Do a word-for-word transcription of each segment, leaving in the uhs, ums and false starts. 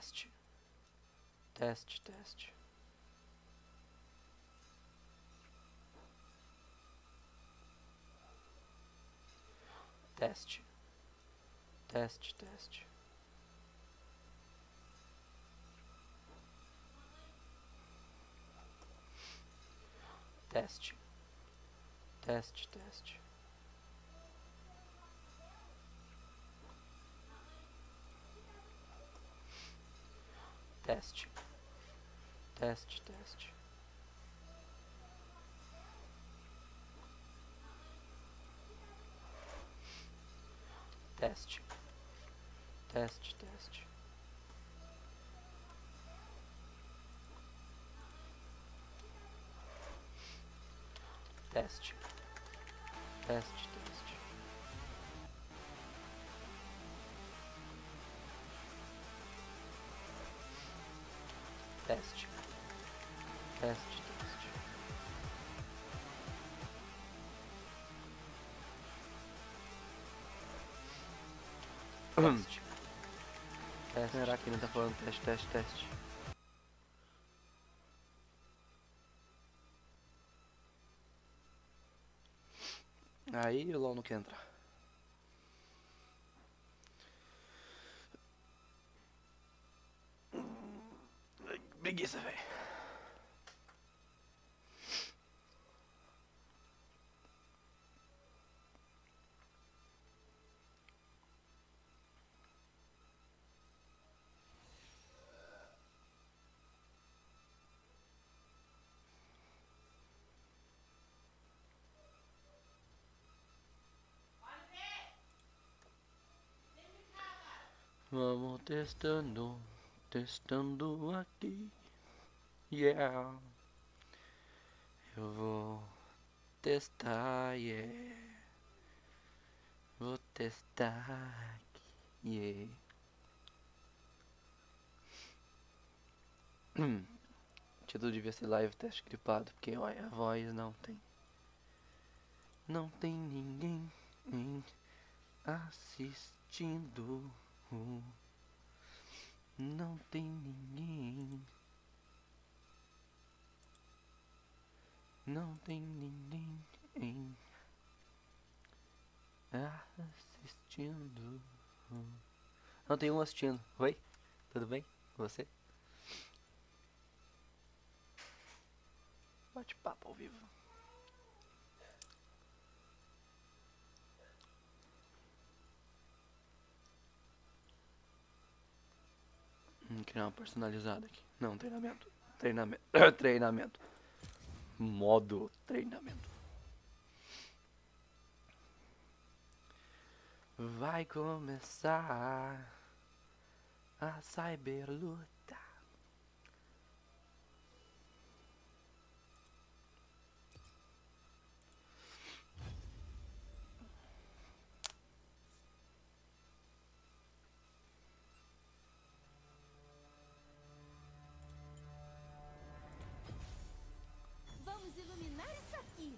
Teste, teste, teste. Teste, teste, teste. Teste, teste, teste. Teste, teste, teste. Teste, teste, teste. Teste, teste, teste. Teste, teste, teste. Teste, teste. Será que não tá falando teste, teste, teste? Aí o LOL não quer entrar. Ai, preguiça, velho. Vamos testando, testando aqui. Yeah. Eu vou testar, yeah. Vou testar aqui, yeah. Hum. O título devia ser live teste gripado, porque olha, a voz não tem. Não tem ninguém em assistindo. Não tem ninguém. Não tem ninguém em assistindo. Não tem um assistindo. Oi? Tudo bem? Você? Bate papo ao vivo. Vamos criar uma personalizada aqui. Não, treinamento. Treinamento. Treinamento. Modo treinamento. Vai começar a cyberluta. Vamos iluminar isso aqui.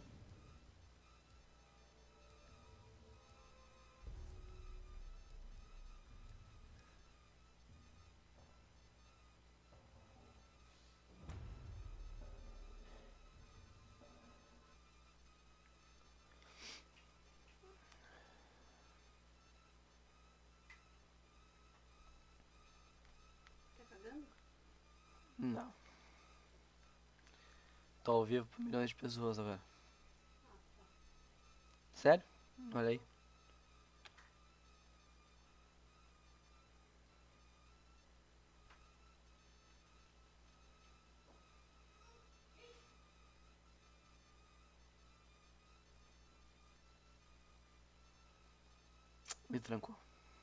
Tá cagando? Não. Tô ao vivo pra milhões de pessoas agora. Sério? Olha aí. Me trancou.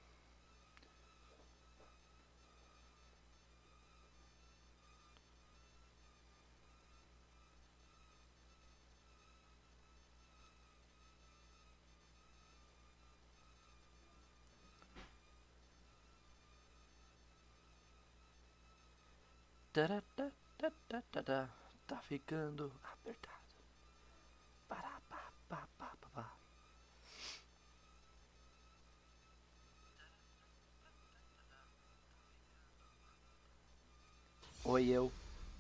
Taratatatata. Tá ficando apertado. Pará, pá, pá, pá, pá, pá. Oi, eu.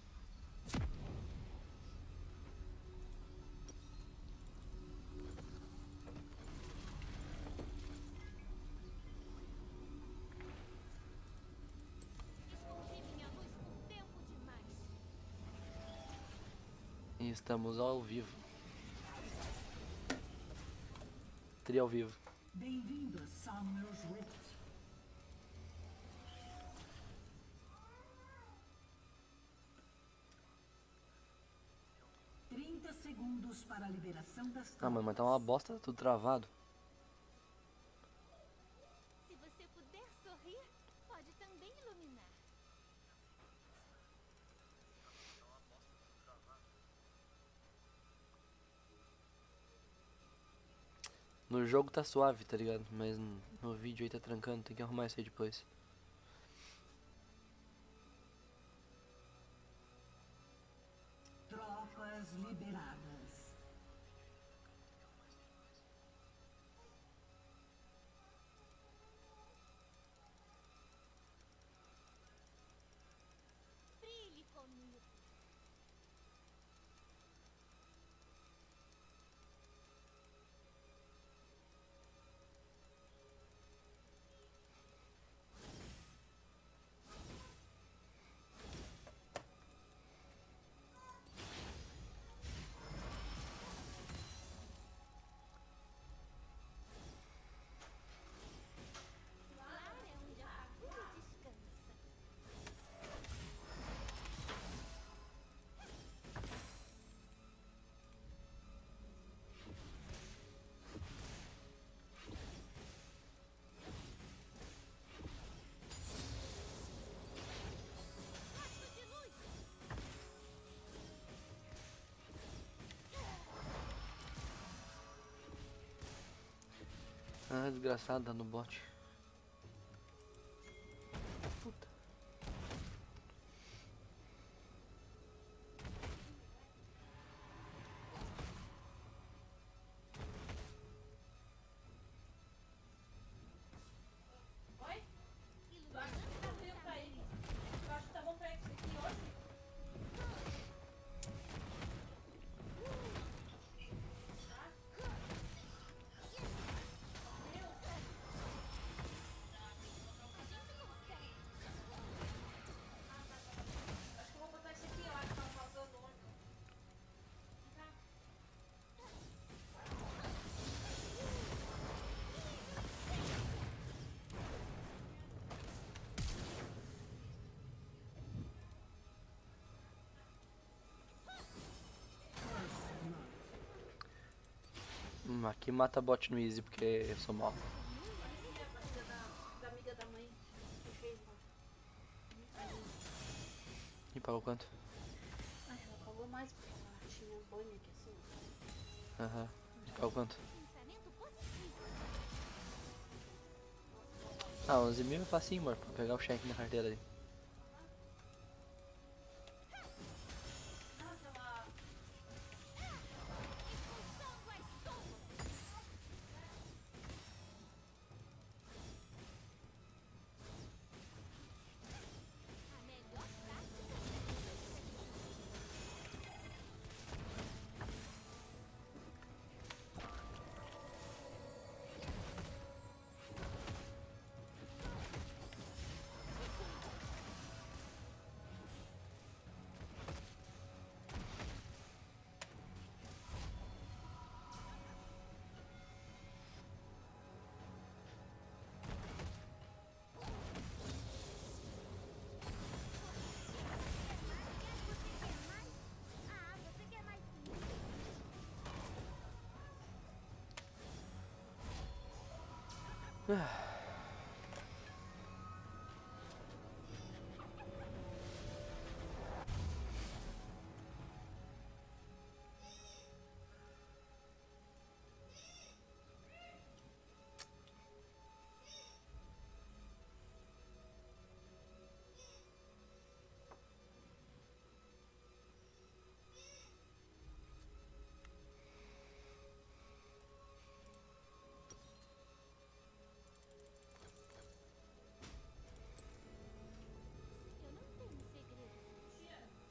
Escondi minha luz por tempo demais. E estamos ao vivo. Tri ao vivo. Bem-vindo a Summoner's Rift. trinta segundos para a liberação das Ah, mano, mas tá uma bosta, tá tudo travado. Se você puder sorrir, pode também iluminar. No jogo tá suave, tá ligado? Mas no- no vídeo aí tá trancando, tem que arrumar isso aí depois. Tropas liberadas. Brilhe comigo. Lá é onde a fagulha descansa. Raio de luz. Ah, desgraçado, tá no bot. Puta. Oi? Tu acha Iluminando que tá frio pra ir? Tu acha que tá bom pra ir aqui hoje? Acho que eu vou botar esse aqui, eu acho que tá faltando hoje. Tá? Hum, aqui mata bot no easy porque eu sou mal. É a partida da, da amiga da mãe que fez lá. E pagou quanto? Ai, ela pagou mais porque ela tinha banho aqui assim. Aham. E pagou quanto? pensamento positivo. Ah, onze mil é facinho, amor, pra pegar o cheque na carteira ali. Ah, aquela... Expulsando as sombras. A melhor prática. Ah, você quer mais sim.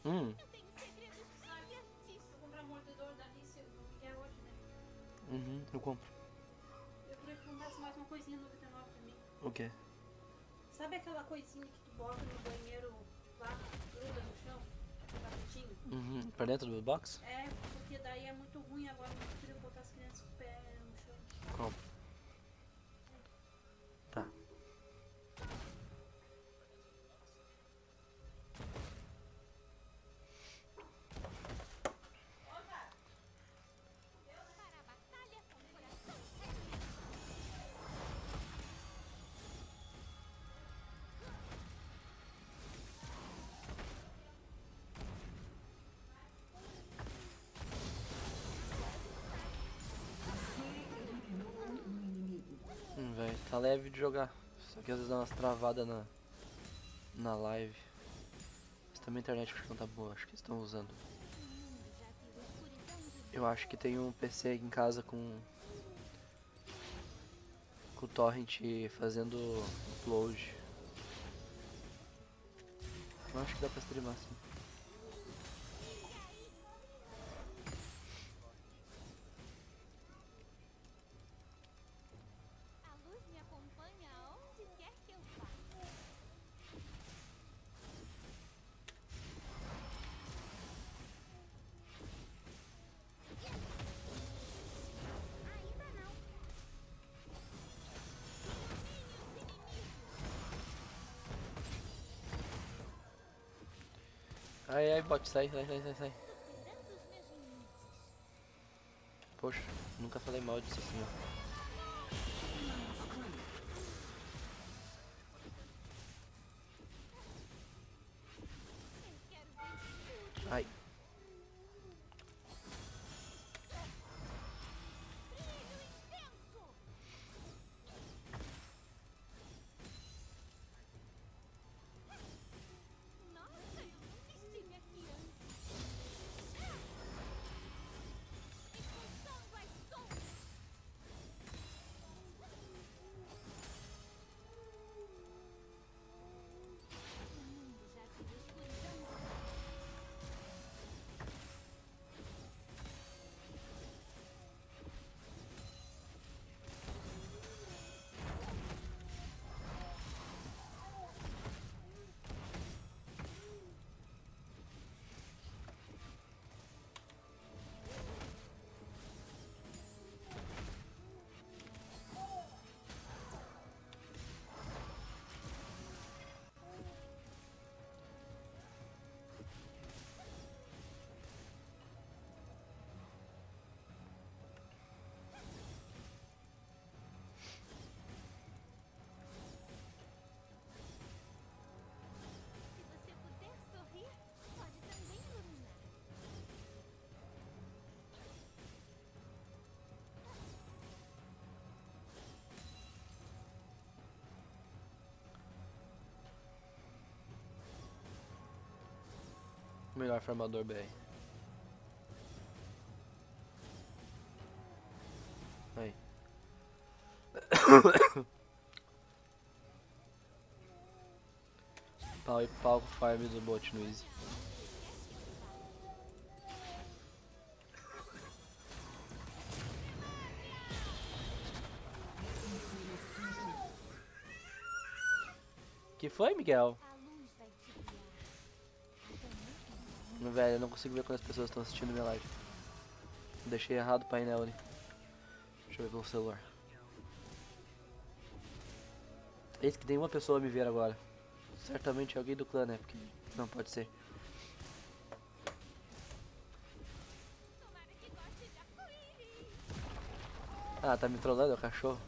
Hum, Eu tenho segredos brilhantíssimos. Vou comprar mordedor da Alice no Miguel hoje, né? uhum, eu compro. Eu queria que comprasse mais uma coisinha noventa e nove pra mim. O quê? Sabe aquela coisinha que tu bota no banheiro lá, gruda no chão? Um tapetinho? Uhum, pra dentro do box? É, porque daí é muito ruim agora, não queria botar as crianças com o pé no chão. Compro. Tá. Para a batalha com o coração. Você eliminou um inimigo. Hum, velho, tá leve de jogar. Só que às vezes dá umas travadas na, na live. Mas também a internet acho que não tá boa, acho que eles estão usando. O mundo já viu escuridão de Eu acho que tem um P C aqui em casa com. Com o torrent fazendo upload. Eu acho que dá pra streamar sim. A luz me acompanha aonde quer que eu vá. Ainda não. Ai ai, bot, sai, sai, sai, sai, sai. Superando os meus limites. Poxa, nunca falei mal disso assim, ó. Eu quero ver tudo. Ai. Brilho intenso. Nossa, eu nunca estive aqui antes. Expulsando as sombras. O mundo já viu escuridão de Se você puder sorrir, pode também iluminar. Melhor farmador B R. Aí. Pau e pau com o farm do bot no easy. Que foi, Miguel? A luz vai te guiar. Com muito Velho, eu não consigo ver quando as pessoas estão assistindo minha live. Deixei errado o painel ali. Deixa eu ver pelo celular. Eis que tem uma pessoa a me ver agora. Certamente é alguém do clã, né? Porque não pode ser. Tomara que goste de arco-íris. Ah, tá me trollando, é o cachorro.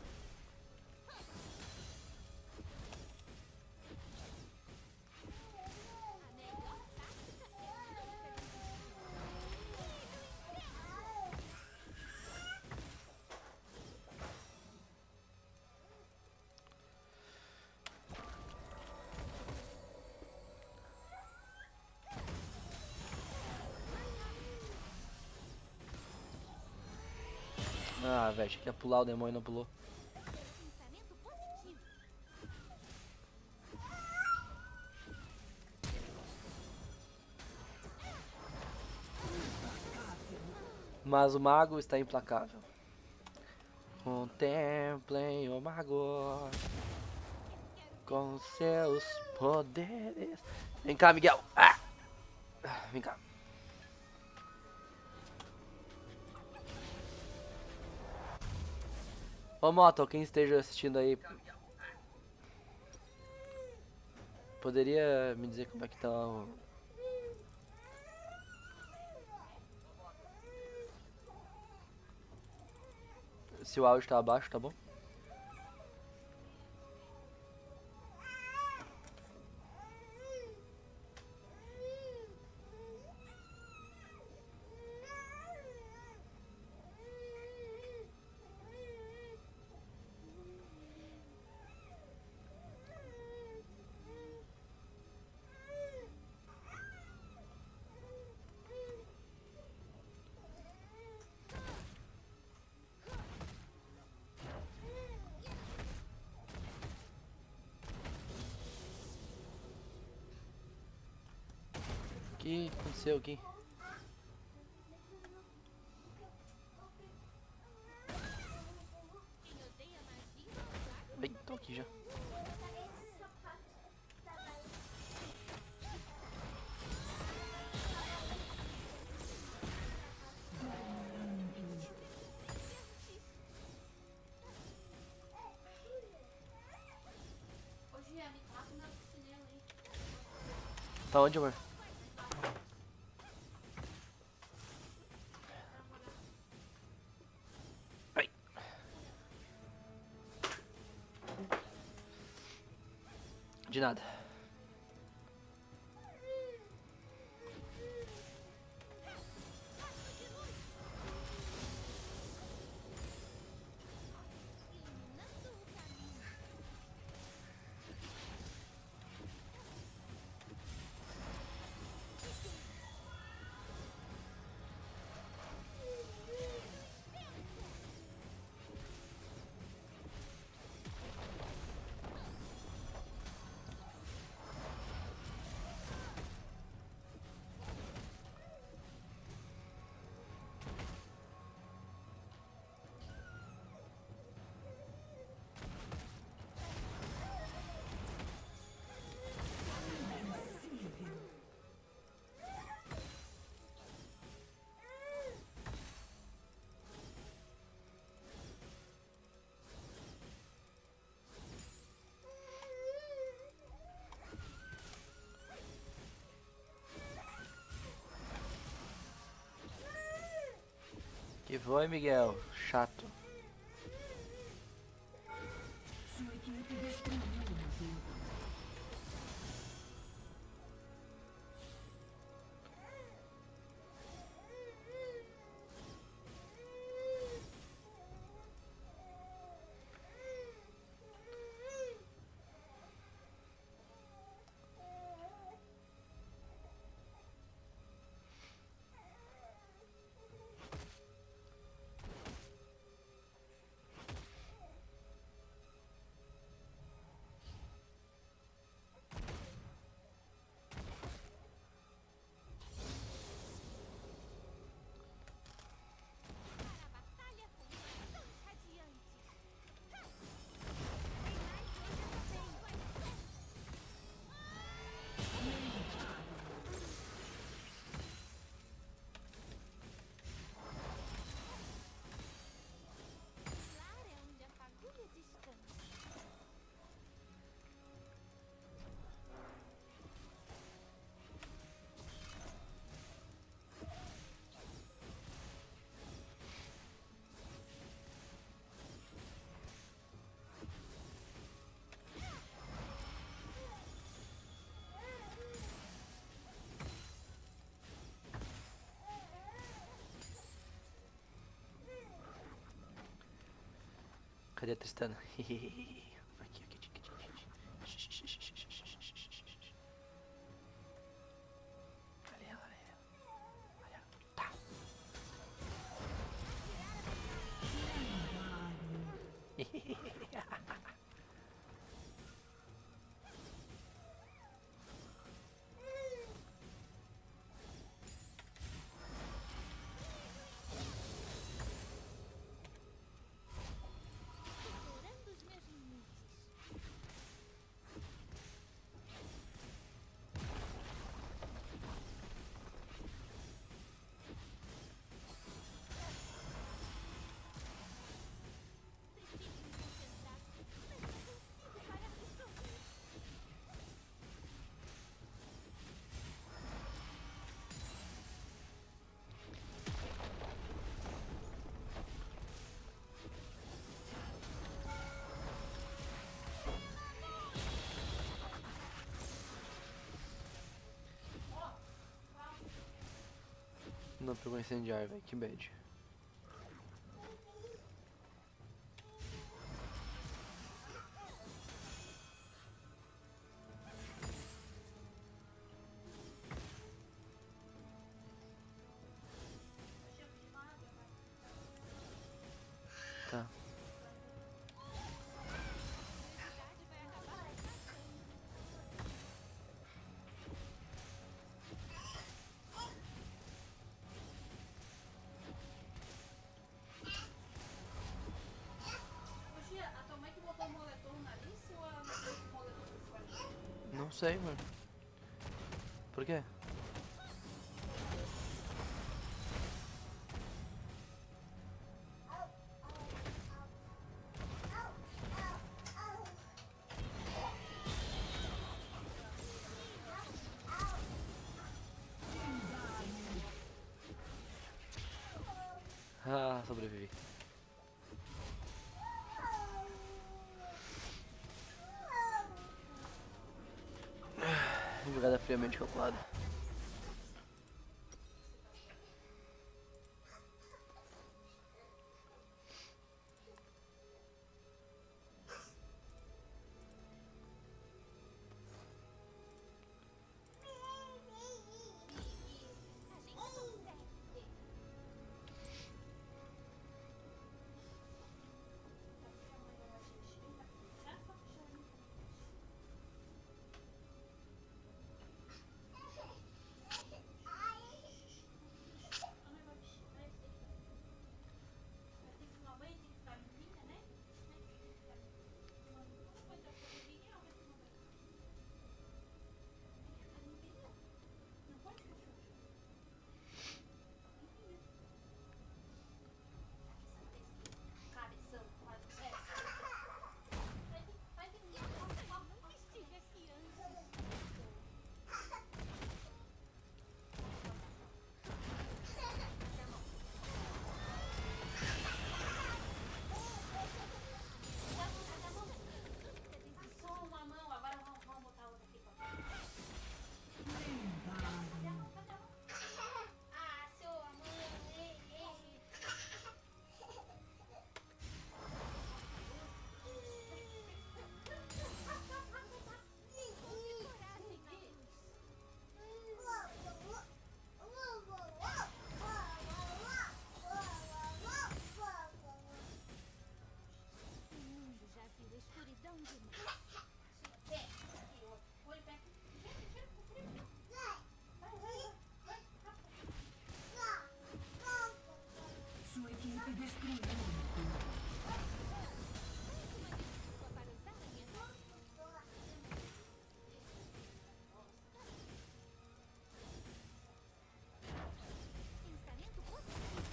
A melhor tática é não perder. Ah, velho, achei que ia pular o demônio e não pulou. Pensamento positivo. Mas o mago está implacável. Contemplem o mago com seus poderes. Vem cá, Miguel. Ah! Vem cá. Ô Moto, quem esteja assistindo aí, poderia me dizer como é que tá o... Se o áudio tá abaixo, tá bom? O que aconteceu aqui? Ai, tô aqui já. Ô, Gia, me taca na piscinela aí. Tá onde, amor? Ai. De nada. Que foi, Miguel? Chato. Sua equipe destruiu uma torre. Cadê a Tristana? Aqui, aqui, aqui, aqui, aqui. Olha ela, olha ela. Olha ela. Tá. não pegou incendiar, velho. Que bad. Tá. Ô, Gia, a tua mãe que botou o moletom no nariz ou ela não pôs o moletom no fone? Não sei, mano. Por quê? Ah, sobrevivi. Jogada friamente calculada. Cabeção, quase. É, vai ter que. Nunca estive aqui antes. Só uma mão, agora vamos, vamos botar outra aqui pra cá. Ah, seu amor, ei, ei. O mundo já viu escuridão demais. Pé, aqui, ó. Olha, pé. Tira, tira, tira. Vai, vai, vai. Rápido. Sua equipe destruiu o motor. Só para usar a minha mão. Pensamento positivo.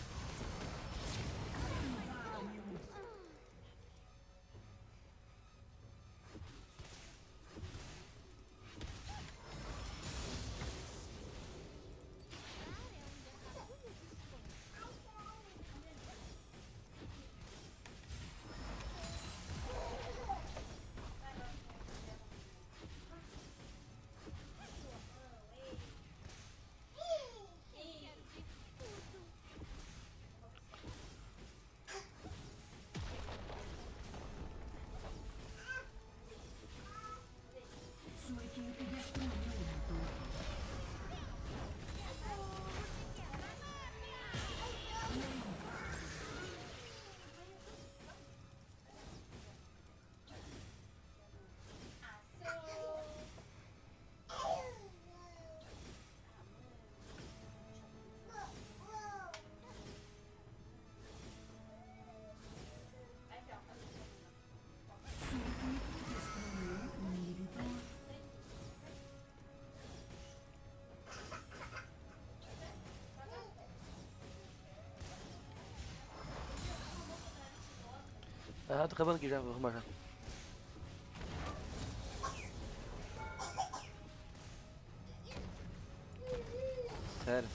Sua equipe destruiu o motor. Sua equipe destruiu o inibidor. Ah, tô acabando aqui já, vou arrumar já. Sério.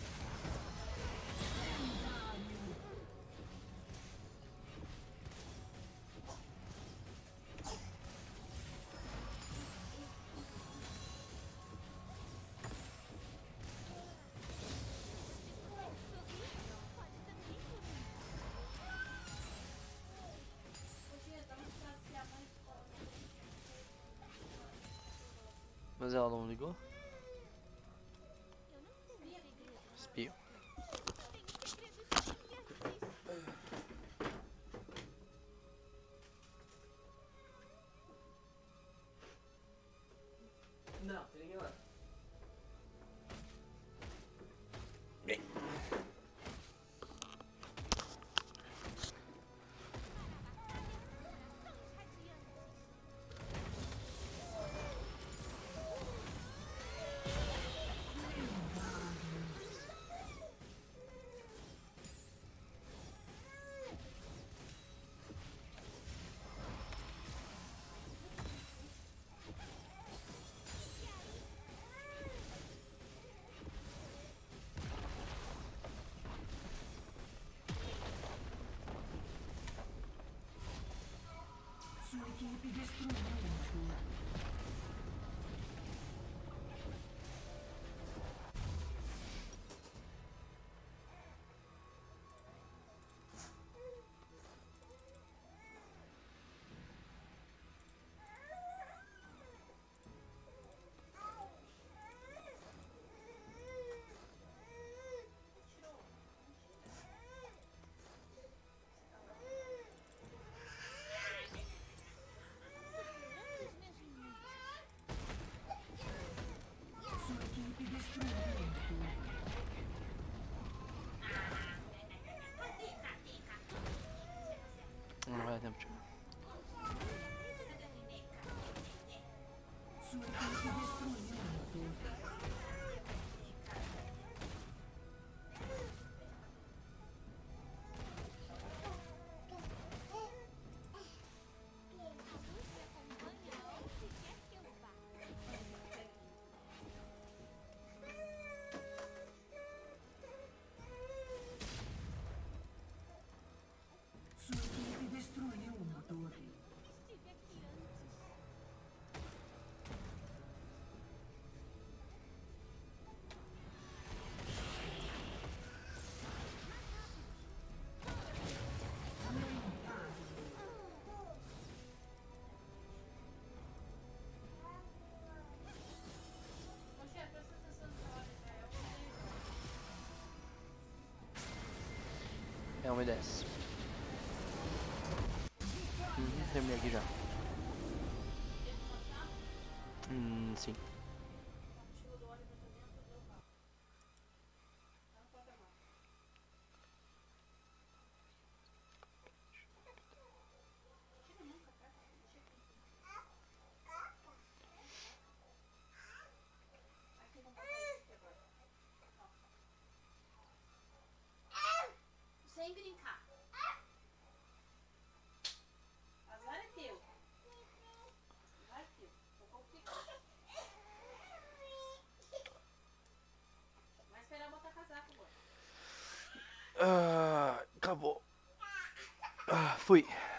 Sorrir Mas ela não ligou? Eu não tenho segredo. Espio. Tenho segredos secretos. Não, tem ninguém lá. Sua equipe destruiu uma torre. Sua equipe destruiu uma torre. Não vai dar tempo de. Sua equipe destruiu uma torre. Acompanha onde quer que eu vá. Sua equipe destruiu uma torre. Estive aqui antes. Ô, chefe, presta atenção nessa hora, já é um É uma e dez. Uhum, terminei aqui já. Hum, sim. chegou do óleo pra dentro do carro. Tá no porta-malas. Tira nunca, tá? Deixa aqui. Aqui no porta-malas agora. Ó. Sem brincar. Azar é teu. Azar é teu. Tô complicado. Vai esperar botar casaco agora. Ah, acabou. Ah, fui.